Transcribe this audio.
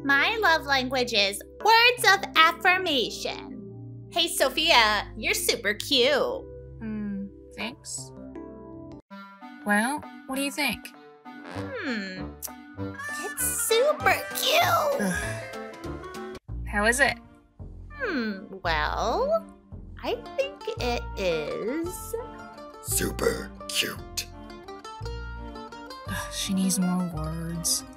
My love language is words of affirmation. Hey, Sophia, you're super cute. Thanks. Well, what do you think? It's super cute. How is it? Well, I think it is super cute. She needs more words.